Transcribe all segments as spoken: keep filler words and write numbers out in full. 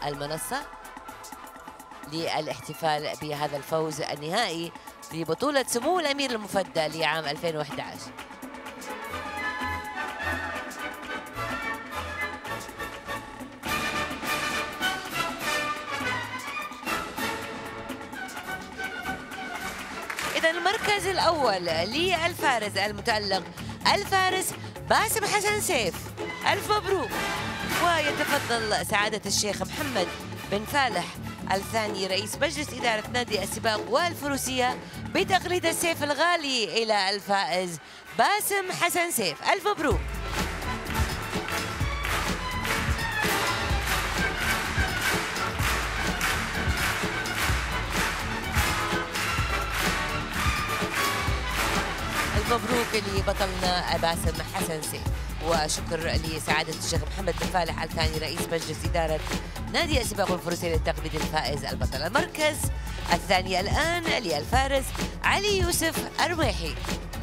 المنصة للاحتفال بهذا الفوز النهائي في بطولة سمو الأمير المفدى لعام ألفين وأحد عشر. إذا المركز الأول للفارس المتألق الفارس باسم حسن سيف، ألف مبروك. ويتفضل سعادة الشيخ محمد بن فالح الثاني رئيس مجلس إدارة نادي السباق والفروسية بتقليد السيف الغالي إلى الفائز باسم حسن سيف، ألف مبروك. مبروك لبطلنا باسم حسن سيف، وشكر لسعادة الشيخ محمد بن فالح الثاني رئيس مجلس إدارة نادي السباق والفروسية للتقليد الفائز البطل. المركز الثاني الآن للفارس علي يوسف أرميحي،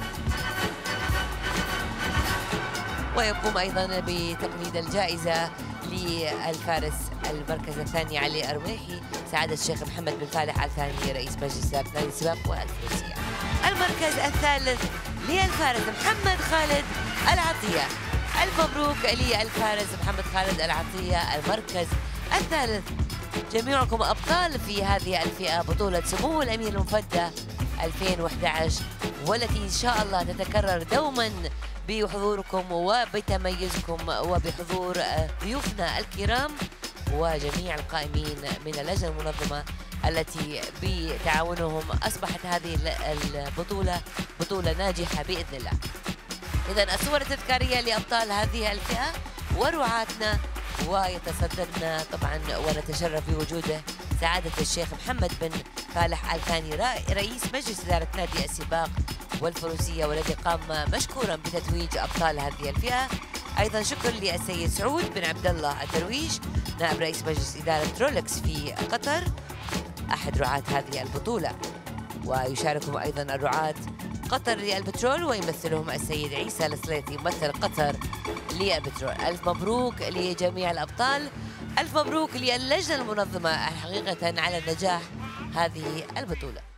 ويقوم أيضا بتقليد الجائزة للفارس المركز الثاني علي أرميحي سعادة الشيخ محمد بن فالح الثاني رئيس مجلس إدارة نادي السباق والفروسية. المركز الثالث للفارس محمد خالد العطية، ألف مبروك للفارس محمد خالد العطية، المركز الثالث. جميعكم أبطال في هذه الفئة، بطولة سمو الأمير المفدى ألفين وأحد عشر، والتي إن شاء الله تتكرر دوما بحضوركم وبتميزكم وبحضور ضيوفنا الكرام وجميع القائمين من اللجنة المنظمة التي بتعاونهم أصبحت هذه البطولة بطولة ناجحة بإذن الله. إذن الصور التذكارية لأبطال هذه الفئة ورعاتنا، ويتصدرنا طبعا ونتشرف بوجوده سعادة الشيخ محمد بن فالح الثاني رئيس مجلس إدارة نادي السباق والفروسية، والذي قام مشكورا بتتويج أبطال هذه الفئة. أيضا شكر للسيد سعود بن عبد الله الدرويش نائب رئيس مجلس إدارة رولكس في قطر، أحد رعاة هذه البطولة. ويشاركهم أيضا الرعاة قطر للبترول ويمثلهم السيد عيسى السليطي ممثل قطر للبترول. ألف مبروك لجميع الأبطال، ألف مبروك للجنة المنظمة حقيقة على النجاح هذه البطولة.